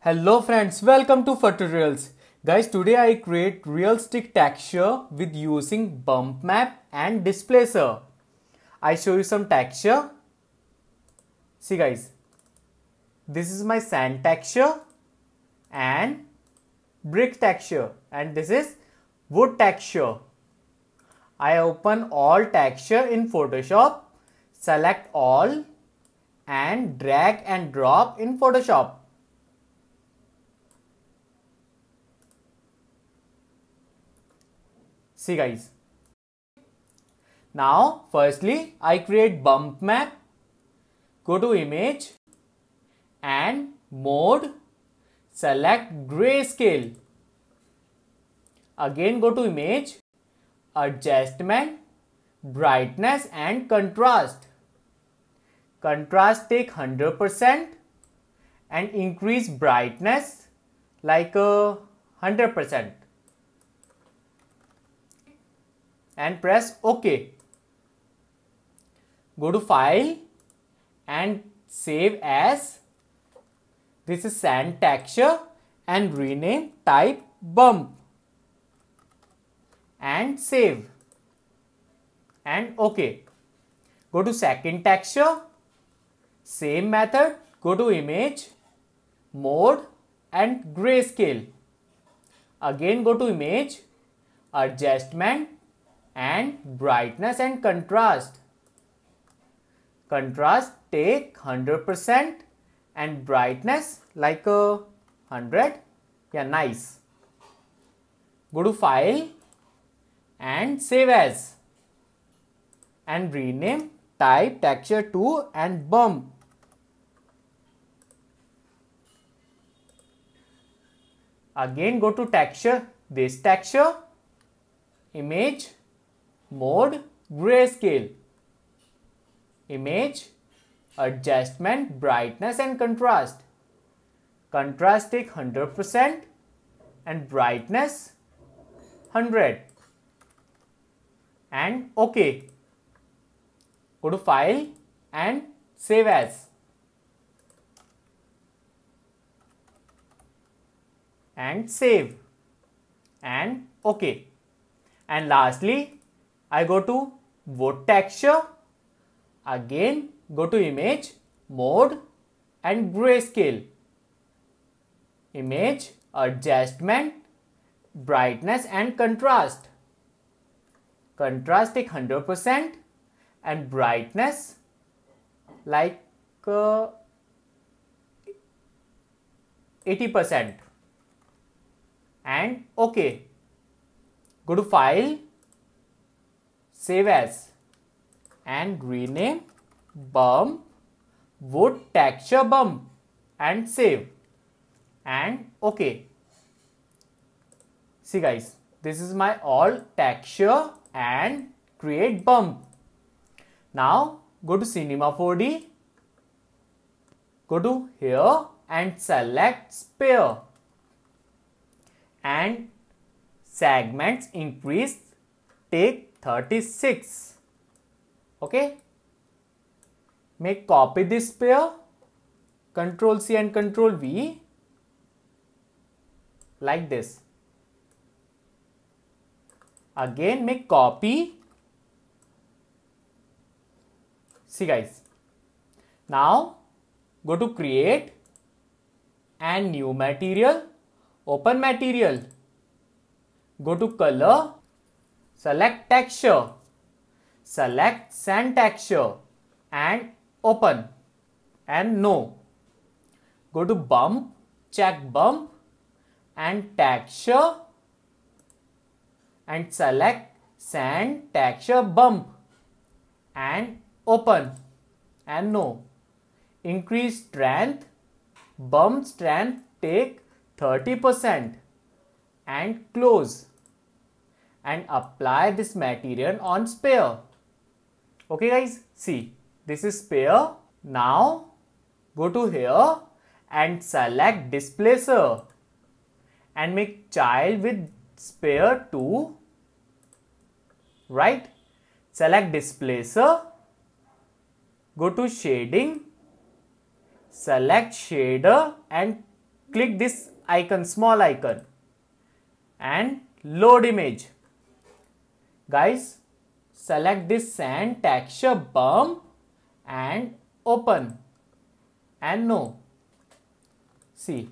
Hello friends, welcome to Tutorials. Guys, today I create realistic texture with using bump map and displacer. I show you some texture. See guys, this is my sand texture and brick texture, and this is wood texture. I open all texture in Photoshop, select all and drag and drop in Photoshop. See guys. Now firstly I create bump map. Go to image and mode, select grayscale. Again go to image, adjustment, brightness and contrast. Contrast take 100% and increase brightness like 100%. And press OK. Go to file and save as. This is sand texture and rename type bump and save and OK. Go to second texture, same method, go to image, mode and grayscale. Again go to image, adjustment and brightness and contrast. Contrast take 100% and brightness like 100. Yeah, nice. Go to file and save as and rename type texture 2 and bump. Again go to texture, this texture, image, mode, grayscale. Image, adjustment, brightness and contrast. Contrast take 100% and brightness 100 and OK. Go to file and save as and save and OK. And lastly I go to wood texture. Again go to image, mode and grayscale. Image, adjustment, brightness and contrast. Contrast take 100% and brightness like 80% and OK. Go to file, save as and rename bump wood texture bump and save and OK. See guys, this is my all texture and create bump. Now go to Cinema 4D, go to here and select sphere and segments increase take 36. Okay, make copy this sphere, Ctrl C and Ctrl V like this. Again make copy. See guys, now go to create and new material, open material, go to color, select texture, select sand texture and open and no. Go to bump, check bump and texture and select sand texture bump and open and no. Increase strength, bump strength take 30% and close and apply this material on sphere. Okay guys, see this is sphere. Now go to here and select displacer and make child with sphere 2. Right, select displacer, go to shading, select shader and click this icon, small icon, and load image. Guys, select this sand texture bump and open and no. See.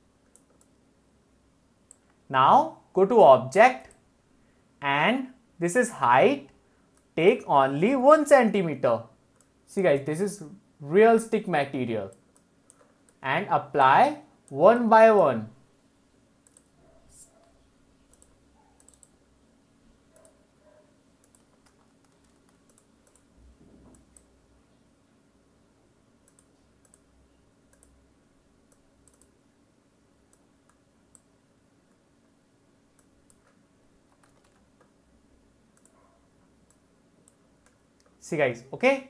Now go to object and this is height, take only 1 centimeter. See guys, this is real stick material and apply one by one. See guys, okay?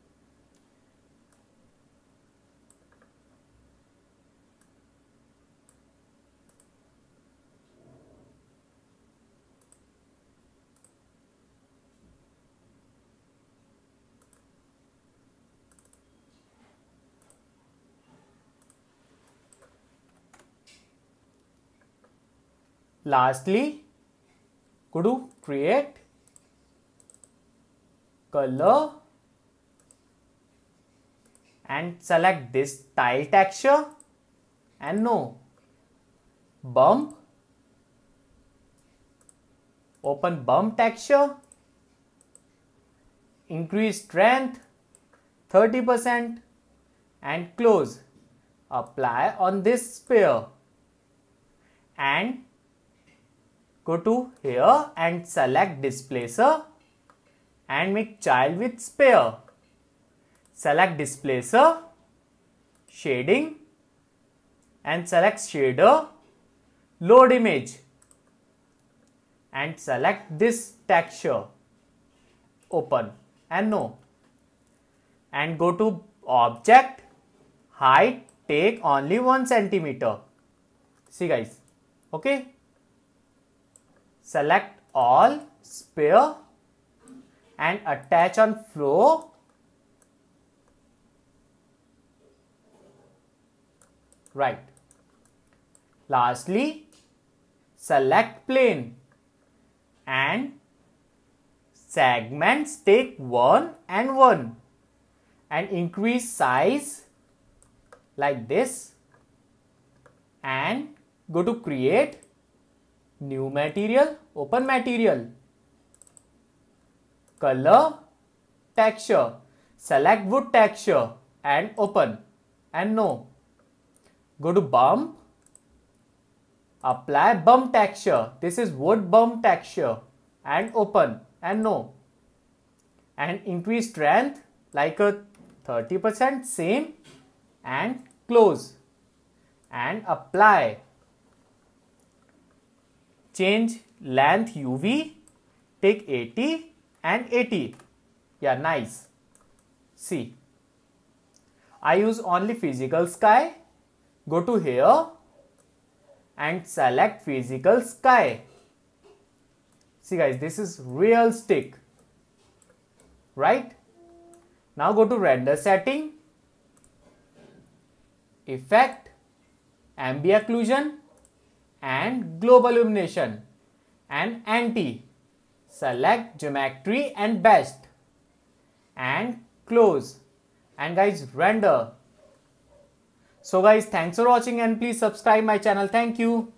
Lastly, go to create, color, and select this tile texture and no, bump, open bump texture, increase strength 30% and close, apply on this sphere and go to here and select displacer and make child with sphere. Select displacer, shading and select shader, load image and select this texture, open and no, and go to object, height, take only 1 centimeter. See guys, okay? Select all, sphere and attach on floor. Right. Lastly, select plane and segments, take 1 and 1 and increase size like this and go to create, new material, open material, color, texture, select wood texture and open and no. Go to bump, apply bump texture, this is wood bump texture and open and no. And increase strength like a 30%, same and close and apply. Change length UV, take 80 and 80. Yeah, nice. See, I use only physical sky. Go to here and select physical sky. See guys, this is real stick, right? Now go to render setting, effect, ambient occlusion and global illumination and anti. Select geometry and best and close and guys render. So guys, thanks for watching and please subscribe my channel. Thank you.